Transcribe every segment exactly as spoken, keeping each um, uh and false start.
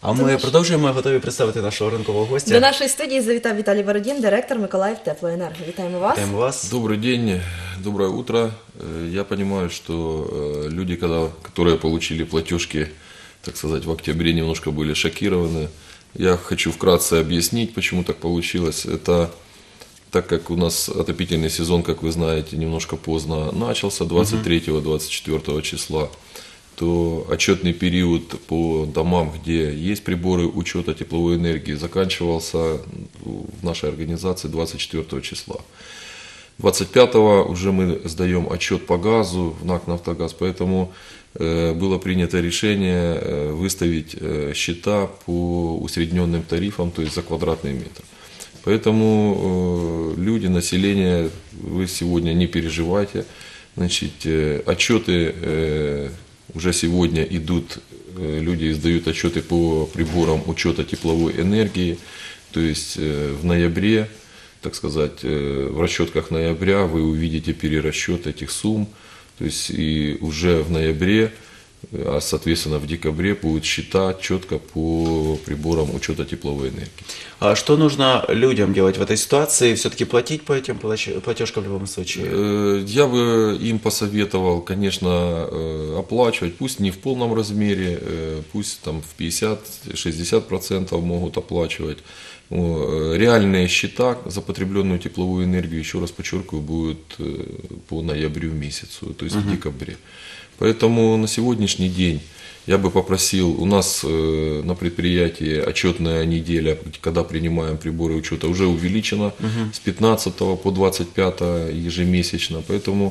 А ми наш... продовжуємо, готові представити нашого ранкового гостя. До нашої студії завітав Віталій Бородін, директор Миколаїв Теплоенерго. Вітаємо вас. Вітаємо вас. Добрый день, доброе утро. Я понимаю, что люди, когда, которые получили платежки, так сказать, в октябре, немножко были шокированы. Я хочу вкратце объяснить, почему так получилось. Это так как у нас отопительный сезон, как вы знаете, немножко поздно начался, двадцать третьего — двадцать четвёртого числа, то отчетный период по домам, где есть приборы учета тепловой энергии, заканчивался в нашей организации двадцать четвёртого числа. двадцать пятого уже мы сдаем отчет по газу в НАК «Нафтогаз», поэтому э, было принято решение э, выставить э, счета по усредненным тарифам, то есть за квадратный метр. Поэтому э, люди, население, вы сегодня не переживайте, значит, э, отчеты э, уже сегодня идут, э, люди издают отчеты по приборам учета тепловой энергии, то есть э, в ноябре, так сказать, в расчетках ноября вы увидите перерасчет этих сумм, то есть и уже в ноябре, а соответственно в декабре будут счета четко по приборам учета тепловой энергии. А что нужно людям делать в этой ситуации? Все-таки платить по этим платежкам в любом случае? Я бы им посоветовал, конечно, оплачивать, пусть не в полном размере, пусть там в пятьдесят-шестьдесят процентов могут оплачивать. Реальные счета за потребленную тепловую энергию, еще раз подчеркиваю, будут по ноябрю месяцу, то есть uh-huh. в декабре. Поэтому на сегодняшний день я бы попросил, у нас на предприятии отчетная неделя, когда принимаем приборы учета, уже увеличена uh-huh. с пятнадцатого по двадцать пятое ежемесячно. Поэтому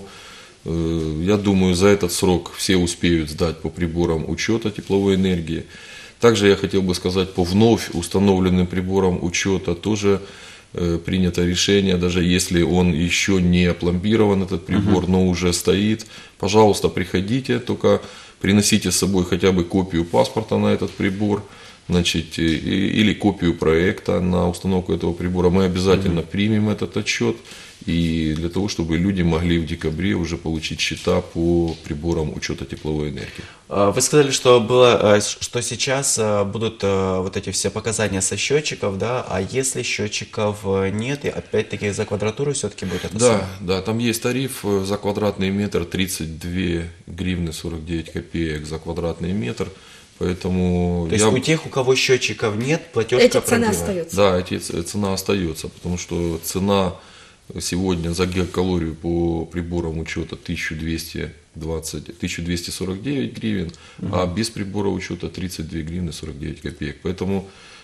я думаю, за этот срок все успеют сдать по приборам учета тепловой энергии. Также я хотел бы сказать, по вновь установленным приборам учета тоже э, принято решение, даже если он еще не опломбирован, этот прибор, uh-huh. но уже стоит, пожалуйста, приходите, только приносите с собой хотя бы копию паспорта на этот прибор, значит, и, или копию проекта на установку этого прибора. Мы обязательно uh-huh. примем этот отчет, и для того, чтобы люди могли в декабре уже получить счета по приборам учета тепловой энергии. Вы сказали, что, было, что сейчас будут вот эти все показания со счетчиков, да, а если счетчиков нет, и опять-таки за квадратуру все-таки будет это? Да, сумма? Да, там есть тариф за квадратный метр тридцать две гривны сорок девять копеек за квадратный метр. Поэтому То есть я... у тех, у кого счетчиков нет, платежка эти цена остается? Да, эти, цена остается, потому что цена сегодня за гигакалорию по приборам учета тысяча двести двадцать, тысяча двести сорок девять гривен, uh-huh. а без прибора учета тридцать две гривны сорок девять копеек. Поэтому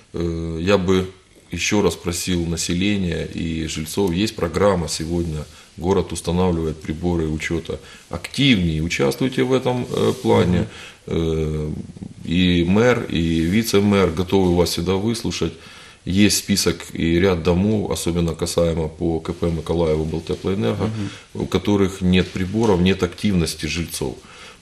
э, я бы еще раз просил населения и жильцов, есть программа сегодня, город устанавливает приборы учета, активнее участвуйте в этом э, плане. Uh-huh. э, и мэр, и вице-мэр готовы вас всегда выслушать. Есть список и ряд домов, особенно касаемо по КП Миколаева Белтеплоэнерго, uh-huh. у которых нет приборов, нет активности жильцов.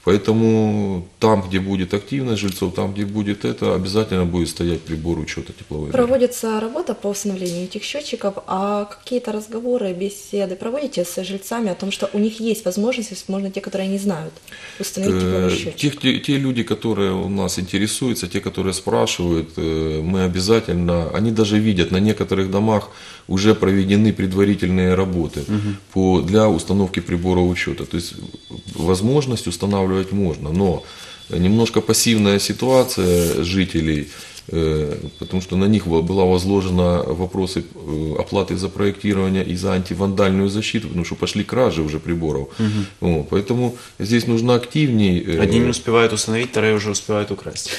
Поэтому там, где будет активность жильцов, там, где будет это, обязательно будет стоять прибор учета тепловой энергии. Проводится работа по установлению этих счетчиков, а какие-то разговоры, беседы проводите с жильцами о том, что у них есть возможность, возможно, те, которые не знают, установить тепловой счетчик? Те, те люди, которые у нас интересуются, те, которые спрашивают, мы обязательно, они даже видят, на некоторых домах уже проведены предварительные работы uh-huh. по, для установки прибора учета. То есть возможность устанавливать можно, но немножко пассивная ситуация жителей, э, потому что на них была возложена вопросы оплаты за проектирование и за антивандальную защиту, потому что пошли кражи уже приборов. Uh-huh. Вот, поэтому здесь нужно активнее. Э, Одни не успевают установить, вторые уже успевают украсть.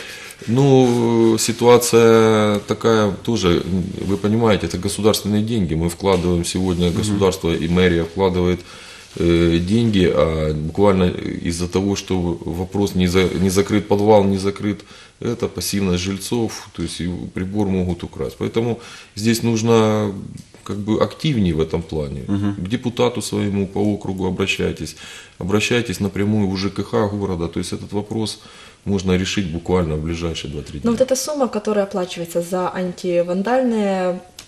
Ну, ситуация такая тоже, вы понимаете, это государственные деньги. Мы вкладываем сегодня, государство и мэрия вкладывает э, деньги, а буквально из-за того, что вопрос не, за, не закрыт подвал, не закрыт, это пассивность жильцов, то есть прибор могут украсть. Поэтому здесь нужно как бы активнее в этом плане. Uh-huh. К депутату своему по округу обращайтесь, обращайтесь напрямую в ЖКХ города, то есть этот вопрос можно решить буквально в ближайшие два-три дня. Но вот эта сумма, которая оплачивается за антивандальные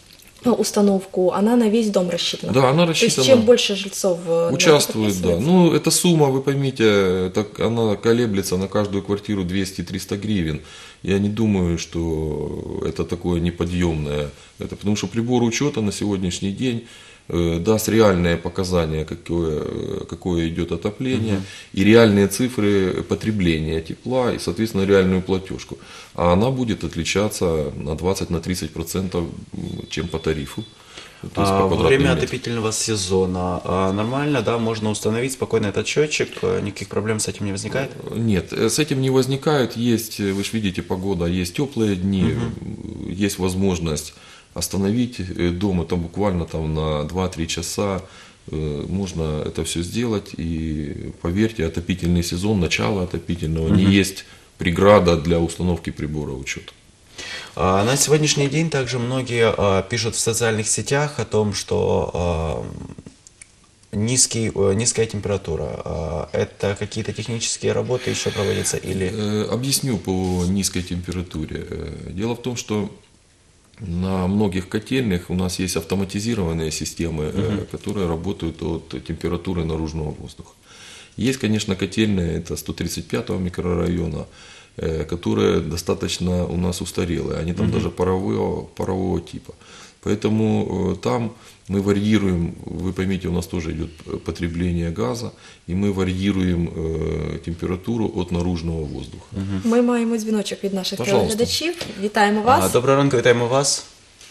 установку, она на весь дом рассчитана. Да, она То есть рассчитана. чем больше жильцов э, Участвует, да. подписывается. Ну, эта сумма, вы поймите, так, она колеблется на каждую квартиру двести-триста гривен. Я не думаю, что это такое неподъемное. Это потому что прибор учета на сегодняшний день э, даст реальные показания, какое, какое идет отопление, угу. и реальные цифры потребления тепла, и, соответственно, реальную платежку. А она будет отличаться на двадцать-тридцать процентов, чем по тарифу. То есть А, по во квадратному время метру. отопительного сезона а, нормально, да, можно установить спокойно этот счетчик, а, никаких проблем с этим не возникает? Нет, с этим не возникает. Есть, вы же видите, погода, есть теплые дни, угу. есть возможность остановить дом, это буквально там на два-три часа. Можно это все сделать, и поверьте, отопительный сезон, начало отопительного, угу. не есть преграда для установки прибора учета. А, на сегодняшний день также многие а, пишут в социальных сетях о том, что а, низкий, а, низкая температура. А, это какие-то технические работы еще проводятся или... Э, Объясню по низкой температуре. Э, Дело в том, что на многих котельных у нас есть автоматизированные системы, угу. которые работают от температуры наружного воздуха. Есть, конечно, котельные, это сто тридцать пятого микрорайона, которые достаточно у нас устарелые, они там угу. даже парового, парового типа. Поэтому там мы варьируем, вы поймите, у нас тоже идет потребление газа, и мы варьируем э, температуру от наружного воздуха. Угу. Ми маємо дзвіночок від наших Пожалуйста. телеглядачів. Вітаємо вас. А, доброго ранку, витаем вас.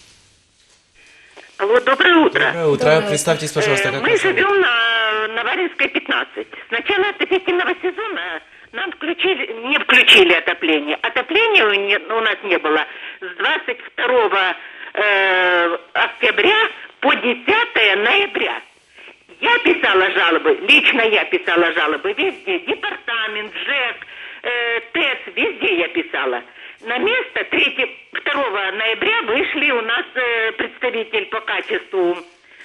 Алло, доброе утро. Доброе утро. Доброе. Представьтесь, пожалуйста, Э, как Мы вас зовут? живем на Наваринской, пятнадцать. С начала отопительного сезона нам включили, не включили отопление. Отопления у, не- у нас не было с двадцать второго э, октября по десятое ноября. Я писала жалобы, лично я писала жалобы везде, департамент, ЖЭК, э, ТЭЦ, везде я писала. На место второго ноября вышли у нас э, представитель по качеству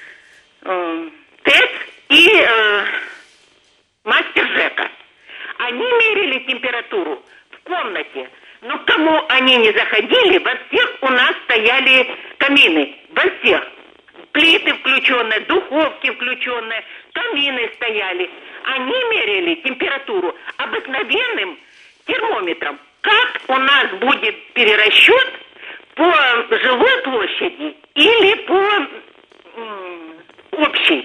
э, ТЭЦ и э, мастер ЖЭКа. Они мерили температуру в комнате, но к кому они не заходили, во всех у нас стояли камины, во всех. Плиты включенные, духовки включенные, камины стояли. Они мерили температуру обыкновенным термометром. Как у нас будет перерасчет по жилой площади или по м, общей?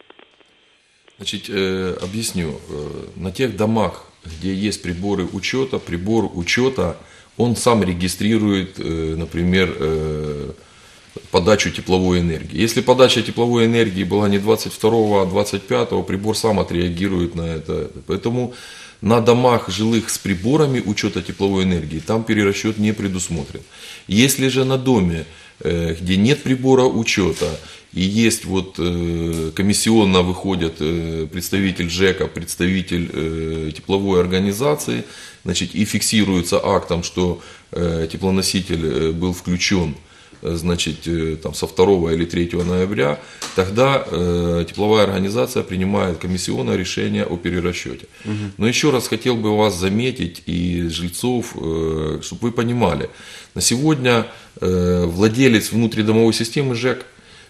Значит, э, объясню. Э, На тех домах, где есть приборы учета, прибор учета, он сам регистрирует, э, например, э, подачу тепловой энергии. Если подача тепловой энергии была не двадцать второго, а двадцать пятого, прибор сам отреагирует на это. Поэтому на домах жилых с приборами учета тепловой энергии там перерасчет не предусмотрен. Если же на доме, э, где нет прибора учета, и есть вот э, комиссионно выходят э, представитель ЖЭКа, представитель э, тепловой организации, значит, и фиксируется актом, что э, теплоноситель э, был включен, э, значит, э, там, со второго или третьего ноября, тогда э, тепловая организация принимает комиссионное решение о перерасчете. Угу. Но еще раз хотел бы вас заметить и жильцов, э, чтобы вы понимали, на сегодня э, владелец внутридомовой системы ЖЭК,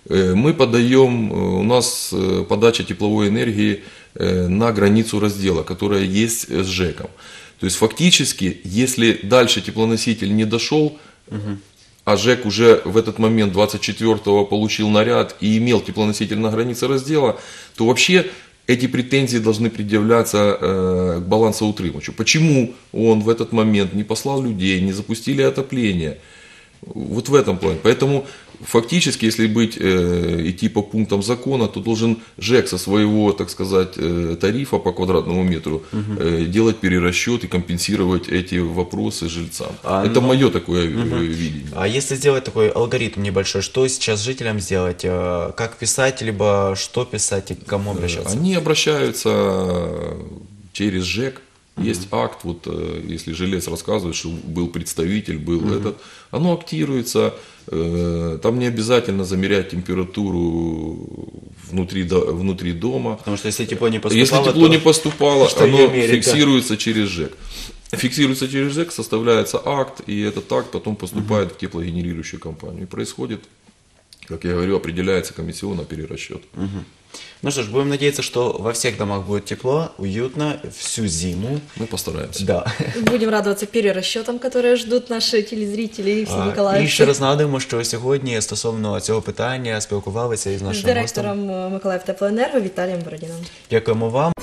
мы подаем, у нас подача тепловой энергии на границу раздела, которая есть с ЖЭКом. То есть фактически, если дальше теплоноситель не дошел, угу. а ЖЭК уже в этот момент двадцать четвёртого получил наряд и имел теплоноситель на границе раздела, то вообще эти претензии должны предъявляться э, к балансоутримывачу. Почему он в этот момент не послал людей, не запустили отопление? Вот в этом плане. Поэтому фактически, если быть, э, идти по пунктам закона, то должен ЖЭК со своего, так сказать, э, тарифа по квадратному метру э, делать перерасчет и компенсировать эти вопросы жильцам. А, Это ну, мое такое угу. видение. А если сделать такой алгоритм небольшой, что сейчас жителям сделать? Э, Как писать, либо что писать и к кому обращаться? Они обращаются через ЖЭК. Есть акт, вот если жилец рассказывает, что был представитель, был угу. этот, оно актируется, там не обязательно замерять температуру внутри, внутри дома. Потому что если тепло не поступало, если тепло то не поступало, что оно мерить, фиксируется да? через ЖЭК. Фиксируется через ЖЭК, составляется акт, и этот акт потом поступает угу. в теплогенерирующую компанию. И происходит как я говорю, определяется комиссионно перерасчет. Ну что ж, будем надеяться, что во всех домах будет тепло, уютно, всю зиму. Мы постараемся. Да. Будем радоваться перерасчетам, которые ждут наші телезрителі і всі А, миколаївці. І ще раз нагадуємо, що сьогодні стосовно цього питання спілкувалися із З нашим гостем. директором Миколаїв Теплоенерго Віталієм Бородіном. Дякуємо вам.